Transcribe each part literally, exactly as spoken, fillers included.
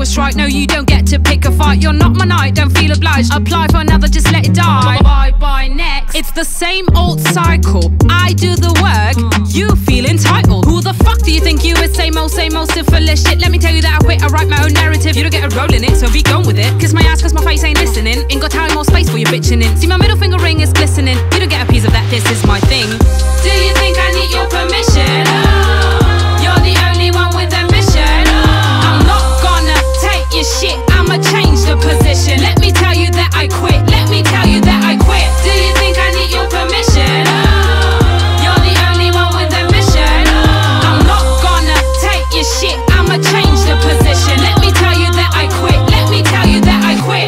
a strike. No, you don't get to pick a fight. You're not my knight, don't feel obliged. Apply for another, just let it die. Bye bye next. It's the same old cycle. I do the work, you feel entitled. Who the fuck do you think you is? Same old, same old, still full of shit. Let me tell you that I quit, I write my own narrative. You don't get a role in it, so be gone with it. Kiss my ass cause my face ain't listening. Ain't got time or space for you bitching in. See my middle finger ring is glistening. You don't get a piece of that, this is my thing. Do you think I need your permission? You're the only one with ambition. I'm not gonna take your shit, I'ma change the position. Let me tell you that I quit, let me tell you that I quit. Do you think I need your permission? You're the only one with ambition. I'm not gonna take your shit, I'ma change the position. Let me tell you that I quit, let me tell you that I quit.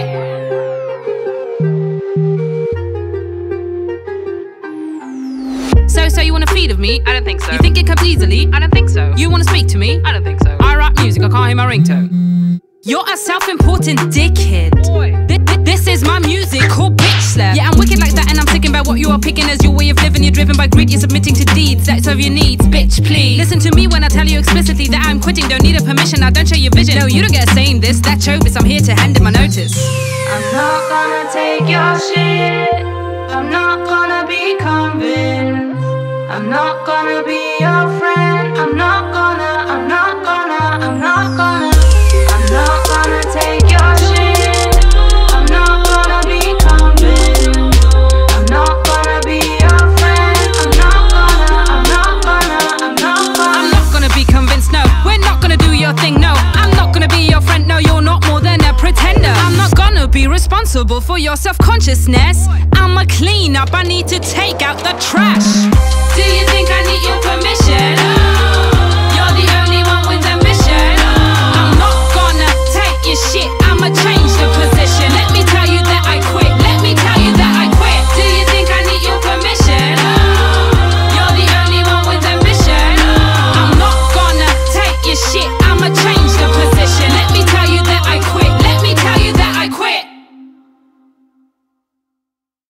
So, so you wanna feed of me? I don't think so. You think it comes easily? I don't think so. You wanna speak to me? I don't think so. I write music, I can't hear my ringtone. You're a self-important dickhead. Boy. Th th this is my music called Bitch Slap. Yeah, I'm wicked like that and I'm thinking about what you are picking as your way of living. You're driven by greed, you're submitting to deeds that serve your needs. Bitch, please listen to me when I tell you explicitly that I'm quitting. Don't need a permission, I don't share your vision. No, you don't get a say in this. That Chobis, I'm here to hand in my notice. I'm not gonna take your shit. I'm not gonna be convinced. I'm not gonna be your friend. I'm not gonna, I'm not gonna, I'm not gonna. I'm not gonna take your shit. I'm not gonna be convinced. I'm not gonna be your friend. I'm not gonna, I'm not gonna, I'm not gonna. I'm not gonna be convinced, no. We're not gonna do your thing, no. I'm not gonna be your friend, no. You're not more than a pretender. I'm not gonna be responsible for your self-consciousness. I'ma clean up, I need to take out the trash. Do you think I need your permission?